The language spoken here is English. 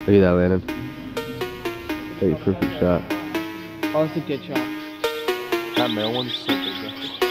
Look at that, Landon. Hey, perfect shot. Oh, that's a good shot. That male one's so big.